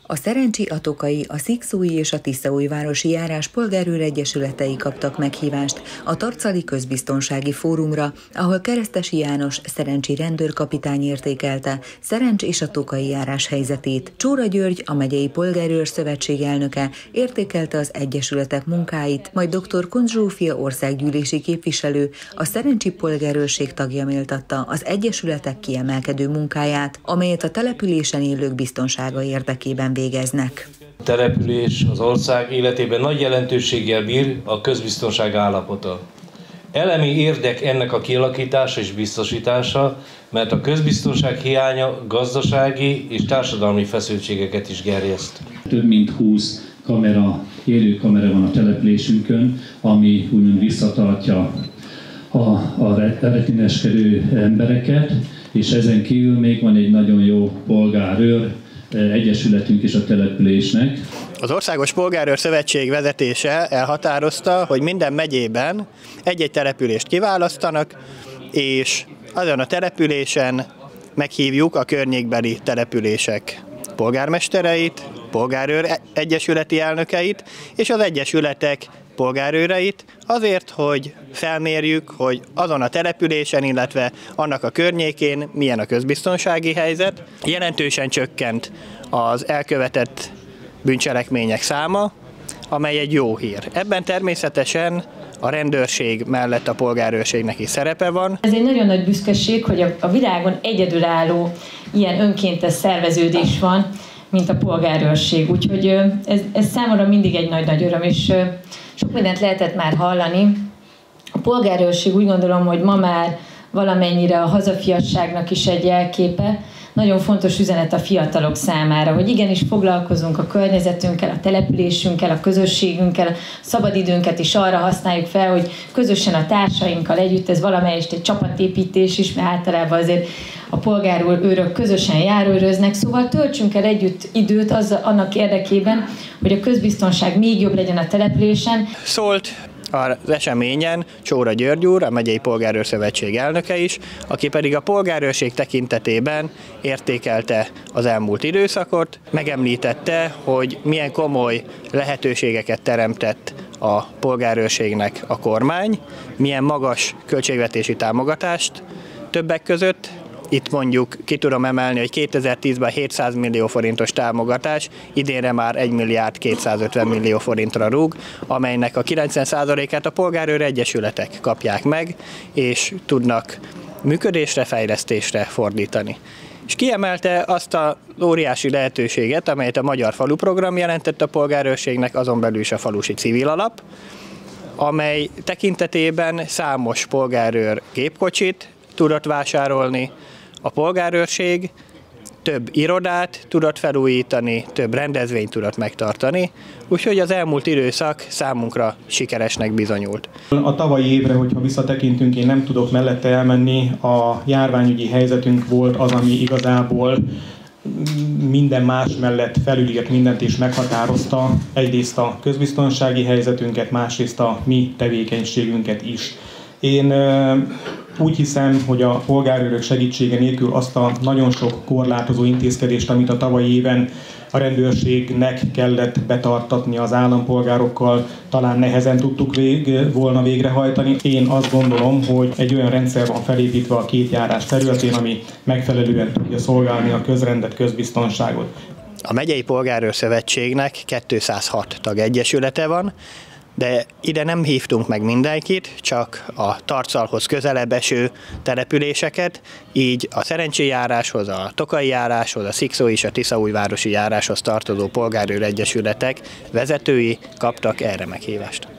A Szerencsi, a Tokai, a Szikszói és a Tiszaújvárosi járás polgárőr egyesületei kaptak meghívást a Tarcali Közbiztonsági Fórumra, ahol Keresztesi János szerencsi rendőrkapitány értékelte Szerencs és a Tokai járás helyzetét. Csóra György, a Megyei Polgárőr Szövetség elnöke értékelte az egyesületek munkáit, majd dr. Kunc Zsófia országgyűlési képviselő, a Szerencsi Polgárőrség tagja méltatta az egyesületek kiemelkedő munkáját, amelyet a településen élők biztonsága érdekében végeznek. A település az ország életében nagy jelentőséggel bír a közbiztonság állapota. Elemi érdek ennek a kialakítása és biztosítása, mert a közbiztonság hiánya gazdasági és társadalmi feszültségeket is gerjeszt. Több mint 20 élő kamera van a településünkön, ami úgymond visszatartja a retteneskedő embereket, és ezen kívül még van egy nagyon jó polgárőr egyesületünk is a településnek. Az Országos Polgárőr Szövetség vezetése elhatározta, hogy minden megyében egy-egy települést kiválasztanak, és azon a településen meghívjuk a környékbeli települések polgármestereit, polgárőr egyesületi elnökeit és az egyesületek polgárőreit, azért, hogy felmérjük, hogy azon a településen, illetve annak a környékén milyen a közbiztonsági helyzet. Jelentősen csökkent az elkövetett bűncselekmények száma, amely egy jó hír. Ebben természetesen a rendőrség mellett a polgárőrségnek is szerepe van. Ez egy nagyon nagy büszkeség, hogy a világon egyedülálló ilyen önkéntes szerveződés van, mint a polgárőrség. Úgyhogy ez számomra mindig egy nagy-nagy öröm, és sok mindent lehetett már hallani. A polgárőrség úgy gondolom, hogy ma már valamennyire a hazafiasságnak is egy jelképe. Nagyon fontos üzenet a fiatalok számára, hogy igenis foglalkozunk a környezetünkkel, a településünkkel, a közösségünkkel, a szabadidőnket is arra használjuk fel, hogy közösen a társainkkal együtt, ez valamelyest egy csapatépítés is, mert általában azért a polgárőrök közösen járőröznek, szóval töltsünk el együtt időt annak érdekében, hogy a közbiztonság még jobb legyen a településen. Szólt az eseményen Csóra György úr, a Megyei Polgárőr Szövetség elnöke is, aki pedig a polgárőrség tekintetében értékelte az elmúlt időszakot, megemlítette, hogy milyen komoly lehetőségeket teremtett a polgárőrségnek a kormány, milyen magas költségvetési támogatást többek között. Itt mondjuk ki tudom emelni, hogy 2010-ben 700 millió forintos támogatás, idénre már 1 milliárd 250 millió forintra rúg, amelynek a 90%-át a polgárőr egyesületek kapják meg, és tudnak működésre, fejlesztésre fordítani. És kiemelte azt az óriási lehetőséget, amelyet a Magyar Falu Program jelentett a polgárőrségnek, azon belül is a falusi civil alap, amely tekintetében számos polgárőr gépkocsit tudott vásárolni, a polgárőrség több irodát tudott felújítani, több rendezvényt tudott megtartani, úgyhogy az elmúlt időszak számunkra sikeresnek bizonyult. A tavalyi évre, hogyha visszatekintünk, én nem tudok mellette elmenni, a járványügyi helyzetünk volt az, ami igazából minden más mellett felülírt mindent és meghatározta egyrészt a közbiztonsági helyzetünket, másrészt a mi tevékenységünket is. Én úgy hiszem, hogy a polgárőrök segítsége nélkül azt a nagyon sok korlátozó intézkedést, amit a tavalyi éven a rendőrségnek kellett betartatni az állampolgárokkal, talán nehezen tudtuk volna végrehajtani. Én azt gondolom, hogy egy olyan rendszer van felépítve a két járás területén, ami megfelelően tudja szolgálni a közrendet, közbiztonságot. A Megyei Polgárőr Szövetségnek 206 tagegyesülete van, de ide nem hívtunk meg mindenkit, csak a Tarcalhoz közelebb eső településeket, így a Szerencsi járáshoz, a Tokai járáshoz, a Szikszói és a Tiszaújvárosi járáshoz tartozó polgárőr egyesületek vezetői kaptak erre meghívást.